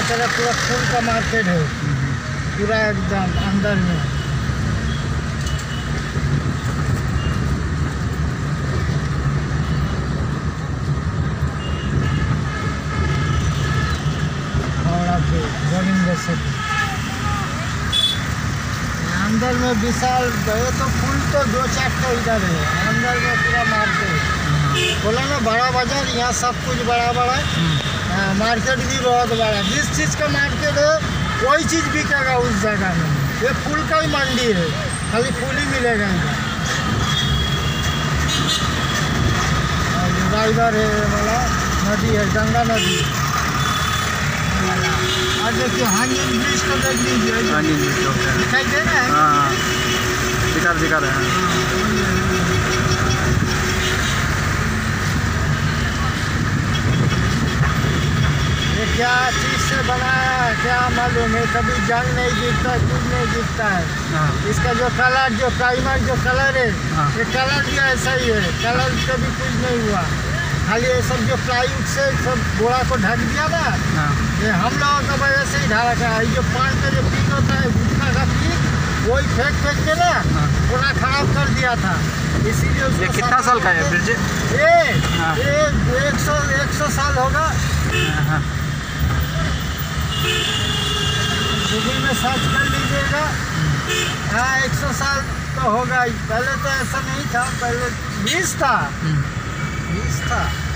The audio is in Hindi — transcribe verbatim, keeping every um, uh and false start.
तरफ पूरा फूल का मार्केट है, पूरा एकदम अंदर में। हावड़ा पे गोविंद सेतु अंदर में विशाल, ये तो फूल तो दो चार तो इधर है, अंदर में पूरा मार्केट बोला ना, बड़ा बाजार, यहाँ सब कुछ बड़ा बड़ा है। मार्केट भी बहुत बड़ा है, जिस चीज़ का मार्केट है वही चीज़ बिकेगा उस जगह में। ये फूल का ही मंडी है, खाली फूल ही मिलेगा इधर। इधर है वाला नदी है, गंगा नदी। और देखिए हांगिंग ब्रिज को देख लीजिए, दिखाई दे रहा है। हाँ, दिखा दिखा रहे हैं। ये क्या चीज़ से बनाया है क्या मालूम है, कभी जंग नहीं गिरता है, कुछ नहीं गिरता है। इसका जो कलर, जो प्राइमर जो कलर है, ये कलर भी ऐसा ही है, कलर कभी कुछ नहीं हुआ। खाली ये सब जो प्लाईवुड से सब गोड़ा को ढक दिया ना, ये हम लोगों का वजह से ही ढका है। जो पान का जो पीक होता है, गुटखा का पीक, वही फेंक फेंक के ना पूरा खराब कर दिया था। इसीलिए ये कितना साल का है ब्रिज? ये एक सौ एक सौ साल होगा। गूगल में सर्च कर लीजिएगा। हाँ, एक सौ साल तो होगा ही। पहले तो ऐसा नहीं था, पहले बीस था बीस था